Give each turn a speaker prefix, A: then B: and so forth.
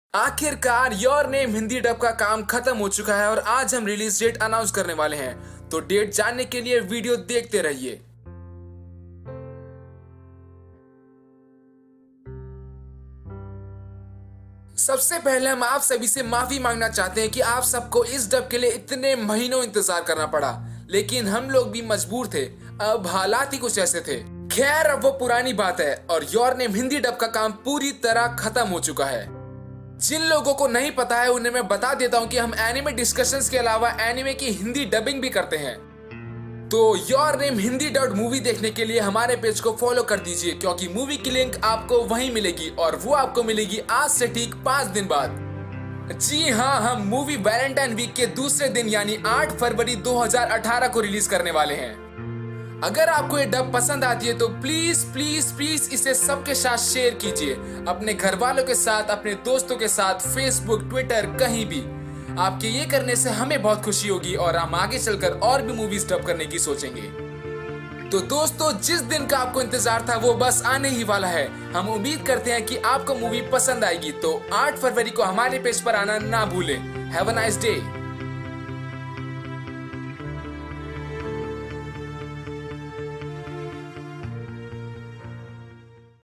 A: आखिरकार your name Hindi dub का काम खत्म हो चुका है और आज हम रिलीज डेट अनाउंस करने वाले हैं। तो डेट जानने के लिए वीडियो देखते रहिए। सबसे पहले हम आप सभी से माफी मांगना चाहते हैं कि आप सबको इस डब के लिए इतने महीनों इंतजार करना पड़ा, लेकिन हम लोग भी मजबूर थे। अब हालात ही कुछ ऐसे थे। खैर अब वो पुरानी बात है और योर नेम हिंदी डब का काम पूरी तरह खत्म हो चुका है। जिन लोगों को नहीं पता है उन्हें मैं बता देता हूं कि हम एनिमे डिस्कशंस के अलावा एनिमे की हिंदी डबिंग भी करते हैं। तो your name Hindi dubbed movie देखने के लिए हमारे पेज को फॉलो कर दीजिए, क्योंकि मूवी की लिंक आपको वहीं मिलेगी और वो आपको मिलेगी आज से ठीक 5 दिन बाद। जी हाँ, हम मूवी वैलेंटाइन वीक के दूसरे दिन यानी 8 फरवरी 2018 को रिलीज करने वाले हैं। अगर आपको ये डब पसंद आती है तो प्लीज प्लीज प्लीज इसे सबके साथ शेयर कीजिए, अपने घर वालों के साथ, अपने दोस्तों के साथ, फेसबुक, ट्विटर, कहीं भी। आपके ये करने से हमें बहुत खुशी होगी और हम आगे चलकर और भी मूवीज डब करने की सोचेंगे। तो दोस्तों, जिस दिन का आपको इंतजार था वो बस आने ही वाला है। हम उम्मीद करते हैं कि आपको मूवी पसंद आएगी। तो 8 फरवरी को हमारे पेज पर आना ना भूलें। Have a nice day.